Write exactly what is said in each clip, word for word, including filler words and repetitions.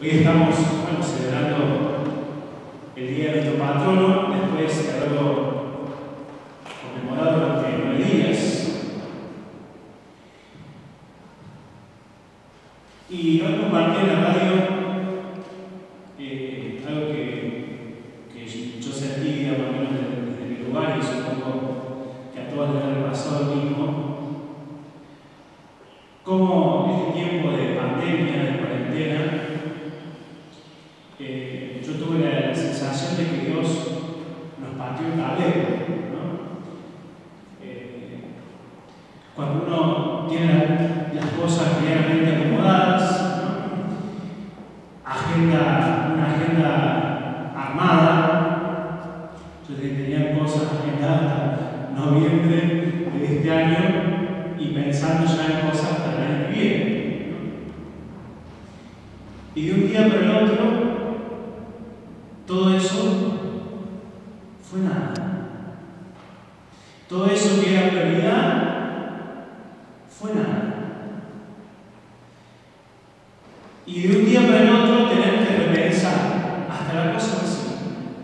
Hoy estamos bueno, celebrando el Día de nuestro patrono, después de haberlo conmemorado durante nueve días. Y hoy compartí en la radio eh, algo que, que yo sentí, digamos, desde, desde mi lugar, y supongo que a todos les ha pasado lo mismo. Como este tiempo de pandemia, de cuarentena, eh, yo tuve la, la sensación de que Dios nos partió el tablero, ¿no? Eh, cuando uno tiene la, las cosas claramente acomodadas, ¿no? Agenda, una agenda armada, yo tenía cosas agendadas hasta noviembre de este año y pensando ya en cosas para el año que viene, ¿no? Y de un día para el otro, todo eso fue nada. Todo eso que era prioridad fue nada. Y de un día para el otro tenemos que repensar hasta la cosa así.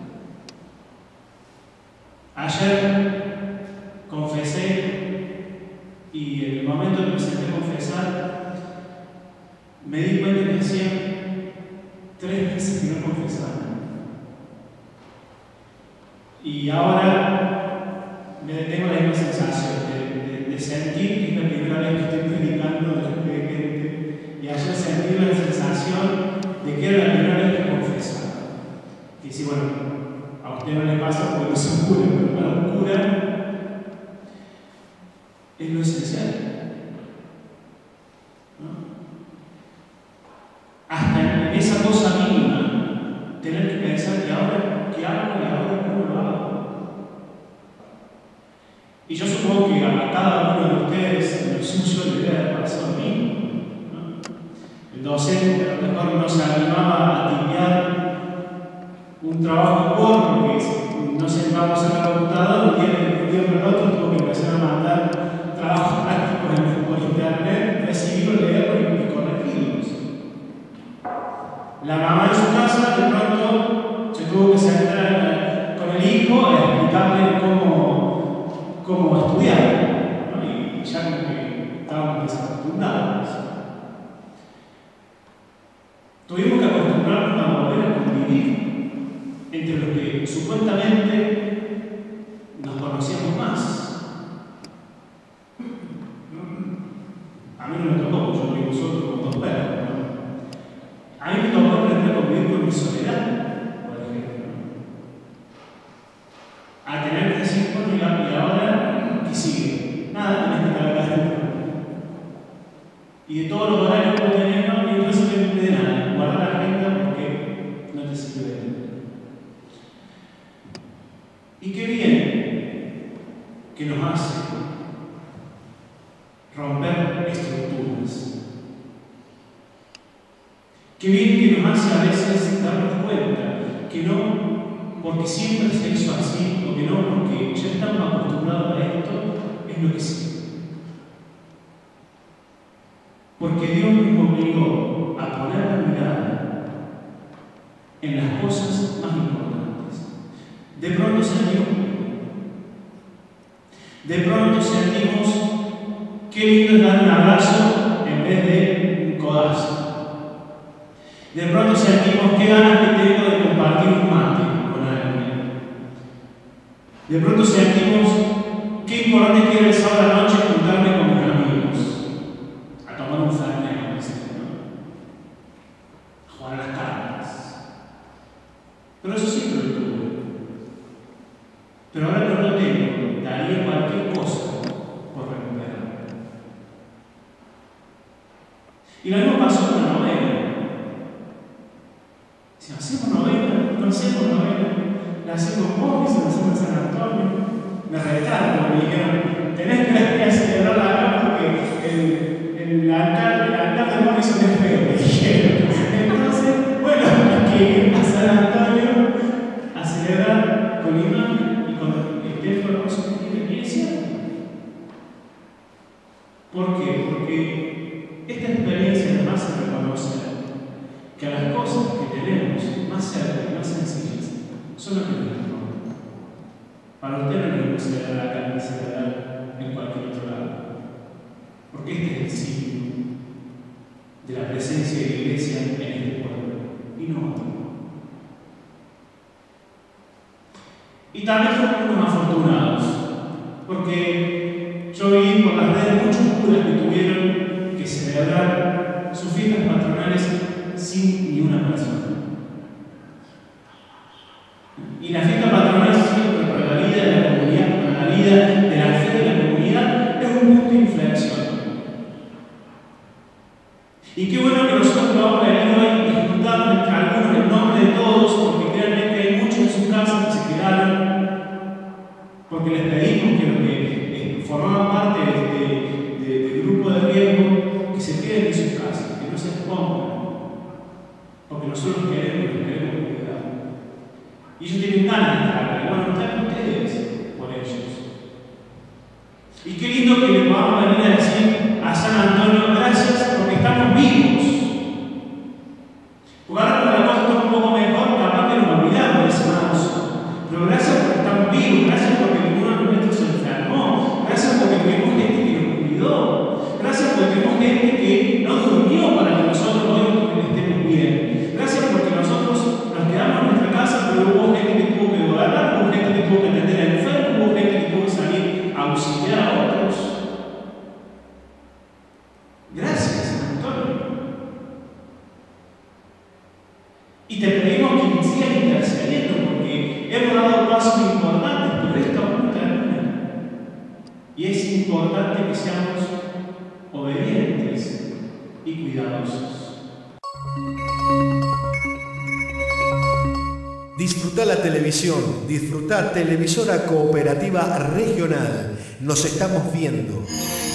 Ayer confesé, y en el momento que me senté a confesar, me di cuenta que hacía tres meses que no confesaba. Y ahora me tengo la misma sensación de, de, de sentir que es la primera vez que estoy predicando delante de gente. Y ayer sentí la sensación de que era la primera vez que confesaba. Y si, bueno, a usted no le pasa porque no es un cura, pero para un cura es lo esencial, ¿no? Hasta en esa cosa mínima, tener que pensar que ahora, ¿qué hago y ahora cómo lo hago? Y yo supongo que a cada uno de ustedes en el suyo le debe haber pasado a mí, ¿no? El docente a lo mejor no se animaba a tipear un trabajo de Word porque no se entraba a hacer la computadora, un día, un día por el otro tuvo que empezar a mandar trabajos prácticos por internet, recibirlos, leerlos y corregirlos. La mamá en su casa de pronto se tuvo que sentar con el hijo a explicarle cómo, cómo estudiar, ¿no? Y ya como que estábamos desacostumbrados. Tuvimos que acostumbrarnos a volver a convivir entre los que supuestamente nos conocíamos más. A mí no me tocó, yo vivo solo con dos perros, ¿no? A mí me tocó aprender a convivir con mi soledad, por ejemplo. A tener que decir, bueno, y ahora, ¿qué sigue? Nada, tenés que estar acá adentro. Y de todos los horarios que tenemos, y no se me de nada, guardar la agenda porque no te sirve de nada. Y qué bien que nos hace romper estructuras. Qué bien que nos hace a veces darnos cuenta que no porque siempre se hizo así, o que no porque ya estamos acostumbrados a esto, es lo que sí. Porque Dios nos obligó a poner la mirada en las cosas más importantes. De pronto sentimos, de pronto sentimos qué lindo es dar un abrazo en vez de un codazo. De pronto sentimos qué ganas que tengo de compartir un mate con alguien. De pronto sentimos qué importante quiero el sábado a la noche juntarme con mis amigos a tomar un fernet, ¿no? A jugar a las cartas. Pero eso siempre lo tuve. Pero ahora que no lo tengo, daría cualquier cosa por recuperarlo. Y lo mismo pasó con la novena. Si hacemos novena, no hacemos novena, la hacemos vos, la hacemos en San Antonio. Me retaron, me dijeron, tenés que celebrarla acá porque el, el altar, el altar de Morrison es feo, me dijeron. Entonces, bueno, hay que ir a San Antonio a celebrar con imagen y con el teléfono Morrison de la iglesia. ¿Por qué? Porque esta experiencia nos hace reconocer que a las cosas solo que no es no. Para usted no le gusta celebrar acá ni celebrar en cualquier otro lado. Porque este es el signo de la presencia de la Iglesia en este pueblo, y no otro. Y también somos unos afortunados, porque yo vi por las redes muchos curas que tuvieron que celebrar sus fiestas patronales sin ni una persona. Y la fiesta patronal siempre para la vida de la comunidad, para la vida de la fe de la comunidad, es un punto de inflexión. Y qué bueno que nosotros podamos venir hoy y juntarnos entre algunos en nombre de todos, porque créanme que hay muchos en sus casas que se quedaron, porque les pedimos que los que eh, formaban parte de este de, de grupo de riesgo, que se queden en sus casas, que no se expongan, porque nosotros queremos y los queremos cuidar. Y ellos tienen ganas de estar, y bueno, están ustedes por ellos. Y qué lindo que le podamos venir a decir a San Antonio, gracias porque estamos vivos. Porque ahora cuando la cosa está un poco mejor, capaz que nos olvidamos de ese manso. Pero gracias porque estamos vivos, gracias porque ninguno de nuestros se enfermó, gracias porque tuvimos gente que nos cuidó, gracias porque tuvimos gente que no durmió para que nosotros hoy estemos bien. Gracias porque nosotros nos quedamos en nuestra casa, pero hubo gente que tuvo que gobernar, hubo gente que tuvo que atender al enfermo, hubo gente que tuvo que salir a auxiliar a otros. Gracias, Antonio. Y te pedimos que sigas intercediendo porque hemos dado pasos importantes, pero esta aún termina. Y es importante que seamos obedientes y cuidadosos. Disfruta la televisión, disfruta Televisora Cooperativa Regional. Nos estamos viendo.